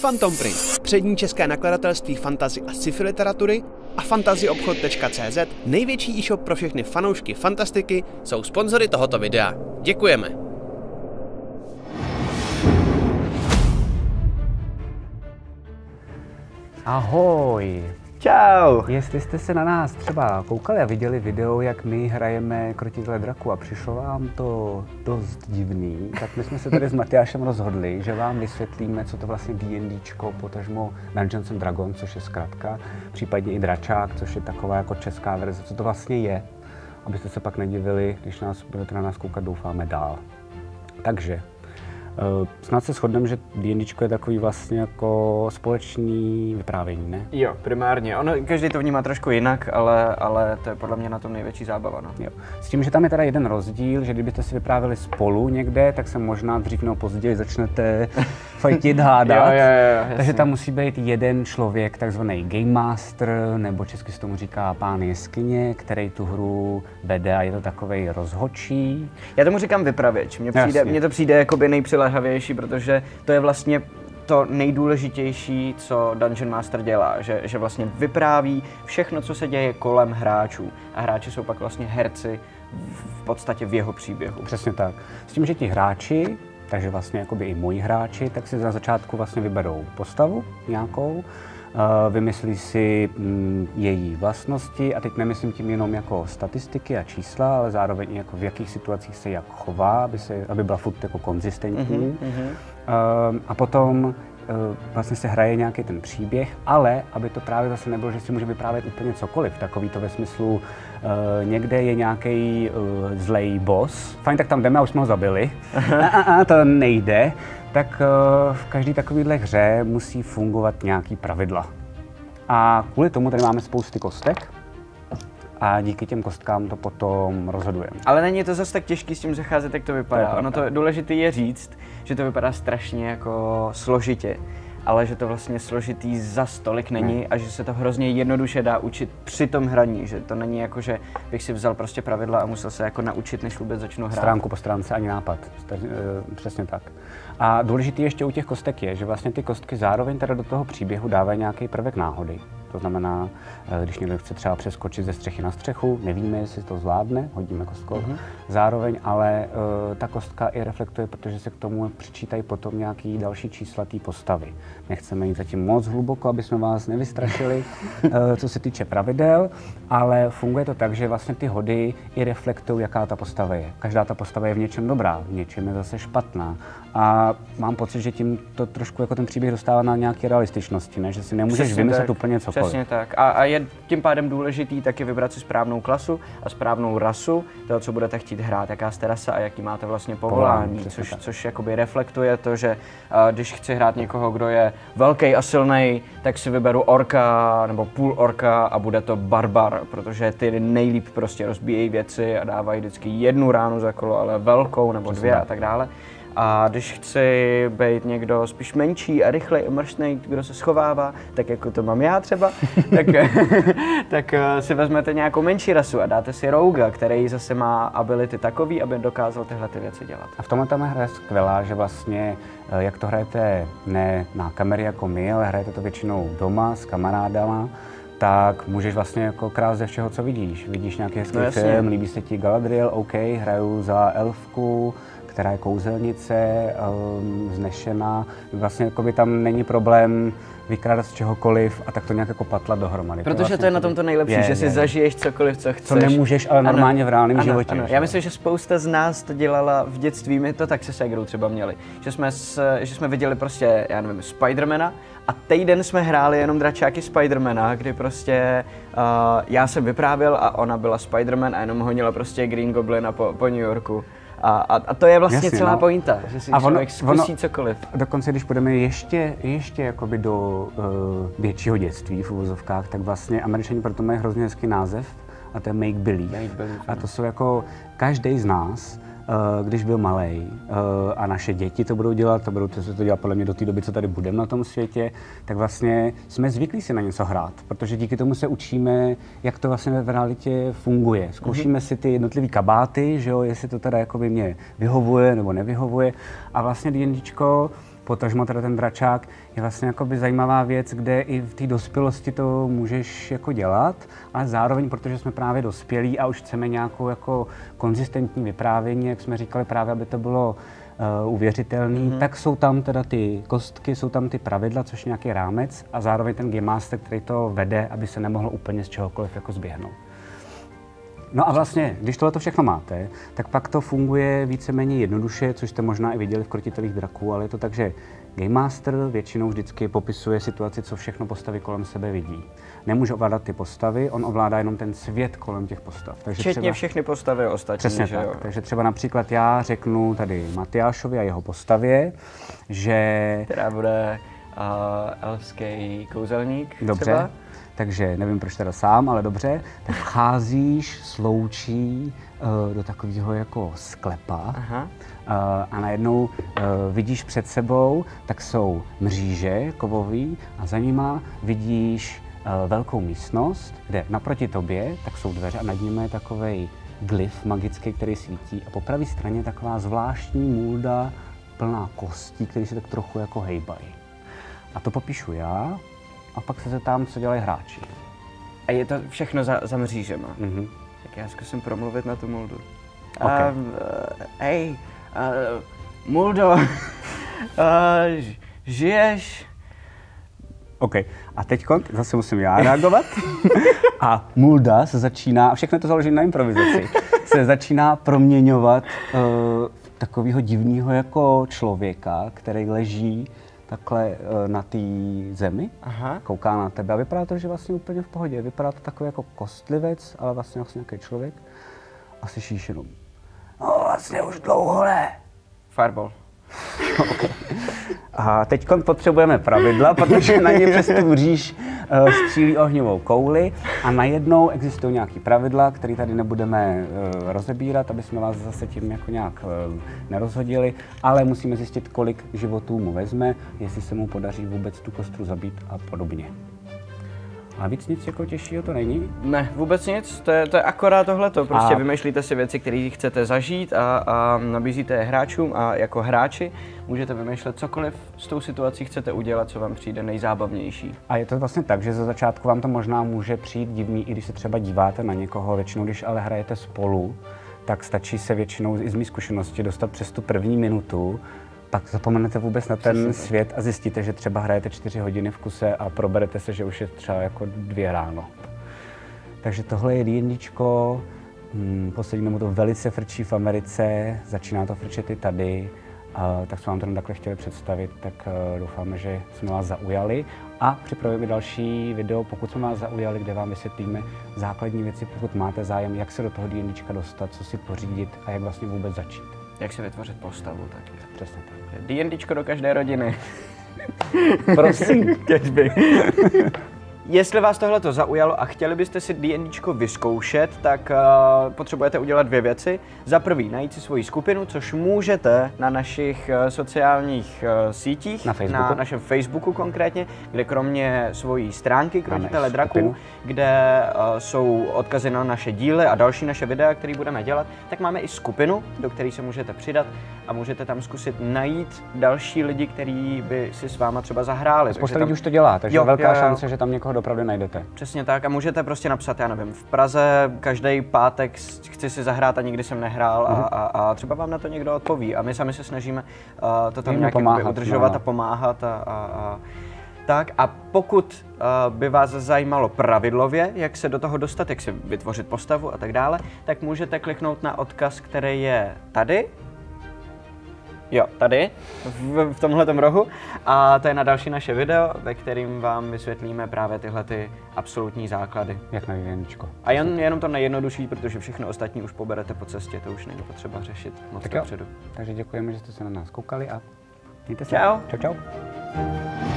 Phantom Print, přední české nakladatelství fantasy a sci-fi literatury, a fantazyobchod.cz, největší e-shop pro všechny fanoušky fantastiky, jsou sponzory tohoto videa. Děkujeme! Ahoj! Čau! Jestli jste se na nás třeba koukali a viděli video, jak my hrajeme Krotitele draku a přišlo vám to dost divný, tak my jsme se tady s Matyášem rozhodli, že vám vysvětlíme, co to vlastně D&Dčko, potažmo Dungeons and Dragons, což je zkratka, případně i Dračák, což je taková jako česká verze, co to vlastně je, abyste se pak nedivili, když budete na nás koukat, doufáme dál. Takže snad se shodneme, že D&Dčko je takový vlastně jako společný vyprávění, ne? Jo, primárně. Ono, každý to vnímá trošku jinak, ale to je podle mě na tom největší zábava. No. Jo. S tím, že tam je teda jeden rozdíl, že kdybyste si vyprávěli spolu někde, tak se možná dřív nebo později začnete fajtit, hádat. jo, takže tam musí být jeden člověk, takzvaný Game Master, nebo česky se tomu říká pán jeskyně, který tu hru vede a je to takovej rozhodčí. Já tomu říkám vypravěč. Mně to přijde jakoby nejpřiléhavější, protože to je vlastně to nejdůležitější, co Dungeon Master dělá, že vlastně vypráví všechno, co se děje kolem hráčů. A hráči jsou pak vlastně herci v podstatě v jeho příběhu. Přesně tak. S tím, že ti hráči, takže vlastně jakoby i moji hráči, tak si na začátku vlastně vyberou postavu nějakou, vymyslí si její vlastnosti a teď nemyslím tím jenom jako statistiky a čísla, ale zároveň i jako v jakých situacích se jak chová, aby byla furt jako konzistentní. A potom vlastně se hraje nějaký ten příběh, ale aby to právě zase nebylo, že si může vyprávět úplně cokoliv, takový to ve smyslu někde je nějaký zlej boss, fajn, tak tam jdeme a už jsme ho zabili, to nejde. Tak v každé takovéhle hře musí fungovat nějaký pravidla. A kvůli tomu tady máme spousty kostek a díky těm kostkám to potom rozhodujeme. Ale není to zase tak těžký s tím zacházet, jak to vypadá. Ono to důležité je říct, že to vypadá strašně jako složitě, ale že to vlastně složitý za stolik není a že se to hrozně jednoduše dá učit při tom hraní, že to není jako, že bych si vzal prostě pravidla a musel se jako naučit, než vůbec začnu hrát. Stránku po stránce ani nápad, přesně tak. A důležitý ještě u těch kostek je, že vlastně ty kostky zároveň teda do toho příběhu dávají nějaký prvek náhody. To znamená, když někdo chce třeba přeskočit ze střechy na střechu, nevíme, jestli to zvládne, hodíme kostkou. Zároveň ale ta kostka i reflektuje, protože se k tomu přičítají potom nějaký další čísla té postavy. Nechceme jít zatím moc hluboko, aby jsme vás nevystrašili, co se týče pravidel, ale funguje to tak, že vlastně ty hody i reflektují, jaká ta postava je. Každá ta postava je v něčem dobrá, v něčem je zase špatná. A mám pocit, že tím to trošku jako ten příběh dostává na nějaké realističnosti, ne? Že si nemůžeš vymyslet úplně cokoliv. Přesně tak. A je tím pádem důležitý taky vybrat si správnou klasu a správnou rasu, toho, co budete chtít hrát, jaká jste rasa a jaký máte vlastně povolání, což jakoby reflektuje to, že když chci hrát někoho, kdo je velký a silný, tak si vyberu orka nebo půl orka a bude to barbar, protože ty nejlíp prostě rozbíjejí věci a dávají vždycky jednu ránu za kolo, ale velkou nebo dvě a tak dále. A když chci být někdo spíš menší a rychlej a mrštnej, kdo se schovává, tak jako to mám já třeba, tak si vezmete nějakou menší rasu a dáte si rouga, který zase má ability takový, aby dokázal tyhle ty věci dělat. A v tomhle tam hra je skvělá, že vlastně, jak to hrajete ne na kamery jako my, ale hrajete to většinou doma s kamarádama, tak můžeš vlastně jako krát ze všeho, co vidíš. Vidíš nějaký hezký film, líbí se ti Galadriel, OK, hraju za elfku, která je kouzelnice, vznešená. Vlastně jako by tam není problém vykrádat z čehokoliv a tak to nějak jako patlat dohromady. Protože vlastně to je na tom to nejlepší, že si zažiješ cokoliv, co chceš. Co nemůžeš, ale normálně v reálném životě. Ano. Já myslím, že spousta z nás to dělala v dětství, my to tak se ségrou třeba měli. Že jsme viděli prostě, já nevím, Spidermana a týden jsme hráli jenom dračáky Spidermana, kdy prostě já jsem vyprávěl a ona byla Spiderman a jenom honila prostě Green Goblina po New Yorku. A to je vlastně celá pointa, že si člověk zkusí cokoliv. Dokonce, když půjdeme ještě jakoby do většího dětství v uvozovkách, tak vlastně Američani proto mají hrozně hezký název a to je Make Believe. A to jsou jako každý z nás, když byl malej a naše děti to budou dělat, to dělat podle mě do té doby, co tady budeme na tom světě, tak vlastně jsme zvyklí si na něco hrát, protože díky tomu se učíme, jak to vlastně v realitě funguje. Zkoušíme si ty jednotlivý kabáty, že jo, jestli to teda jakoby mě vyhovuje nebo nevyhovuje a vlastně D&Dčko Potažmo teda ten dračák je vlastně jakoby zajímavá věc, kde i v té dospělosti to můžeš jako dělat, ale zároveň, protože jsme právě dospělí a už chceme nějakou jako konzistentní vyprávění, jak jsme říkali právě, aby to bylo uvěřitelný, tak jsou tam teda ty kostky, jsou tam ty pravidla, což je nějaký rámec a zároveň ten Game Master, který to vede, aby se nemohlo úplně z čehokoliv jako zběhnout. No a vlastně, když tohle všechno máte, tak pak to funguje víceméně jednoduše, což jste možná i viděli v Krotitelích draků, ale je to tak, že Game Master většinou vždycky popisuje situaci, co všechno postavy kolem sebe vidí. Nemůže ovládat ty postavy, on ovládá jenom ten svět kolem těch postav. Takže včetně třeba všechny postavy ostatní. Přesně že tak. Jo? Takže třeba například já řeknu tady Matyášovi a jeho postavě, že... Která bude elfský kouzelník. Dobře. Třeba? Takže nevím, proč teda sám, ale dobře, tak vcházíš sloučí do takového jako sklepa a najednou vidíš před sebou, tak jsou mříže kovový a za nima vidíš velkou místnost, kde naproti tobě tak jsou dveře a nad nimi je takovej glyf magický, který svítí a po pravé straně je taková zvláštní můlda plná kostí, které se tak trochu jako hejbají. A to popíšu já. A pak se zeptám, co dělají hráči. A je to všechno za mřížema. Tak já zkusím promluvit na tu muldu. Okay. Hej, muldo, žiješ? OK. A teď zase musím já reagovat. A mulda se začíná, a všechno to založí na improvizaci, se začíná proměňovat takového divného jako člověka, který leží takhle na té zemi, kouká na tebe a vypadá to, že vlastně úplně v pohodě. Vypadá to takový jako kostlivec, ale vlastně nějaký člověk a slyšíš jenom no vlastně už dlouho ne. Fireball. Okay. A teď potřebujeme pravidla, protože na ně přes tu mříž střílí ohňovou kouli a najednou existují nějaké pravidla, které tady nebudeme rozebírat, aby jsme vás zase tím jako nějak nerozhodili, ale musíme zjistit, kolik životů mu vezme, jestli se mu podaří vůbec tu kostru zabít a podobně. A víc nic jako těžšího to není? Ne, vůbec nic, to je akorát tohleto. Prostě vymýšlíte si věci, které chcete zažít a nabízíte je hráčům a jako hráči můžete vymýšlet cokoliv s tou situací chcete udělat, co vám přijde nejzábavnější. A je to vlastně tak, že za začátku vám to možná může přijít divný, i když se třeba díváte na někoho, většinou když ale hrajete spolu, tak stačí se většinou i z mé zkušenosti dostat přes tu první minutu, pak zapomenete vůbec na ten svět a zjistíte, že třeba hrajete 4 hodiny v kuse a proberete se, že už je třeba jako 2 ráno. Takže tohle je D&Dčko, poslední mu to velice frčí v Americe, začíná to frčet i tady, tak jsme vám to takhle chtěli představit, tak doufáme, že jsme vás zaujali a připravíme další video, pokud jsme vás zaujali, kde vám vysvětlíme základní věci, pokud máte zájem, jak se do toho D&Dčka dostat, co si pořídit a jak vlastně vůbec začít. Jak se vytvořit postavu taky. Přesně tak. D&Dčko do každé rodiny. Prosím. Keďby. Jestli vás tohleto zaujalo a chtěli byste si D&Dčko vyzkoušet, tak potřebujete udělat 2 věci. Za prvý najít si svoji skupinu, což můžete na našich sociálních sítích, na našem Facebooku konkrétně, kde kromě svojí stránky Krotitele draků, kde jsou odkazy na naše díly a další naše videa, které budeme dělat, tak máme i skupinu, do které se můžete přidat a můžete tam zkusit najít další lidi, kteří by si s váma třeba zahráli. Spousta lidí už to dělá, takže velká šance, že tam někoho opravdu najdete. Přesně tak a můžete prostě napsat, já nevím, v Praze každý pátek chci si zahrát a nikdy jsem nehrál a třeba vám na to někdo odpoví a my sami se snažíme to tam nějak udržovat a pomáhat tak a pokud by vás zajímalo pravidlově, jak se do toho dostat, jak si vytvořit postavu a tak dále, tak můžete kliknout na odkaz, který je tady. Jo, tady, v tomhletom rohu. A to je na další naše video, ve kterým vám vysvětlíme právě tyhle ty absolutní základy. Jak na D&Dčko. A jenom to nejjednodušší, protože všechno ostatní už poberete po cestě, to už není potřeba řešit moc dopředu. Takže děkujeme, že jste se na nás koukali a mějte se. Čau. Čau.